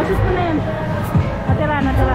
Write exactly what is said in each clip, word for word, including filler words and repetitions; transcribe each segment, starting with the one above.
Oo, shoot mo na yun. Natira, natira.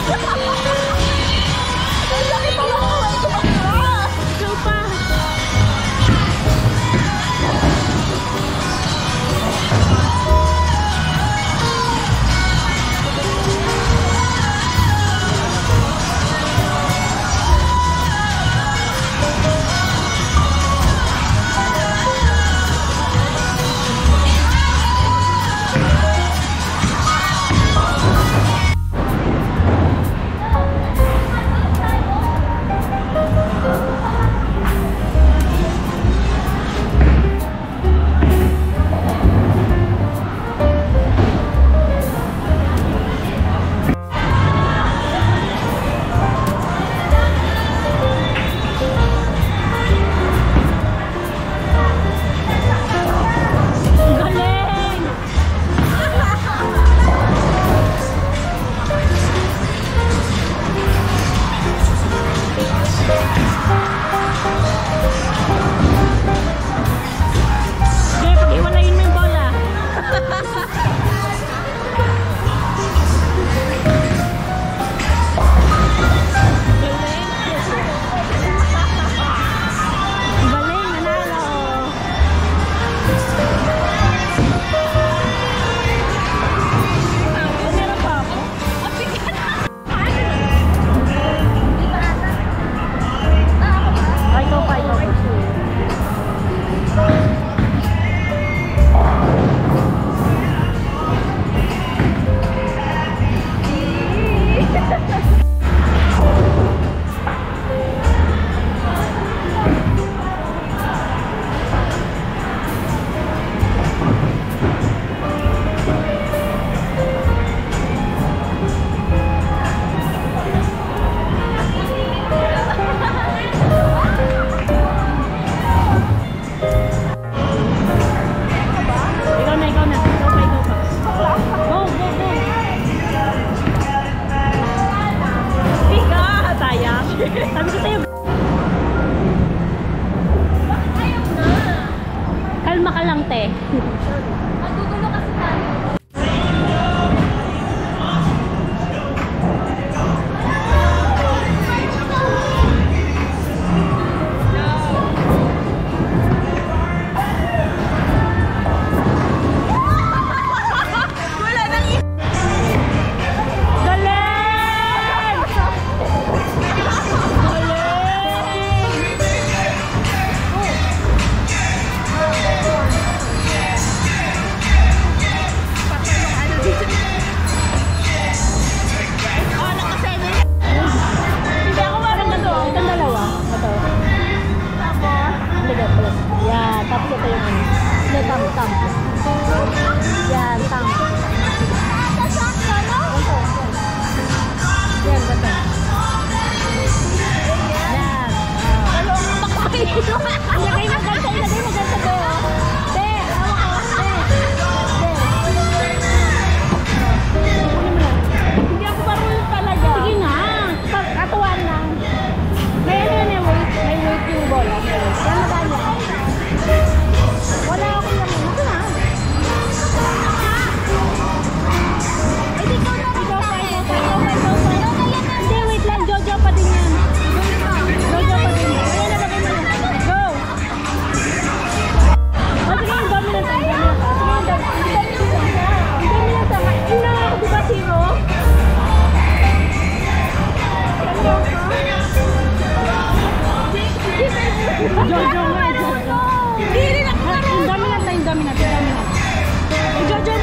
Ikaw pa. Kalma ka lang, te. Magugulo kasi tayo. Ilagay mo ganito, ilagay mo ganito to. Te, hawa ka. Te. Te. Hindi ako marunong talaga. Sige nga. Katuan lang. May ano yun yung weight. May weight yung bola. Yan na kanya. Wala akong lang. Ito na. Ay, di ko na. Ikaw pa, ikaw pa, ikaw pa, ikaw pa. Hindi, wait lang. Jojo pa din yan. Jojo pa din yan. Ayan na, bagay mo na. Go! O, sige, yung dominant. Ang dominant. Sige, yung dominant. Ang dominant. Una nga ako, diba, zero? Jojo nga, Jojo. Yung dominant na, yung dominant, yung dominant. Yung Jojo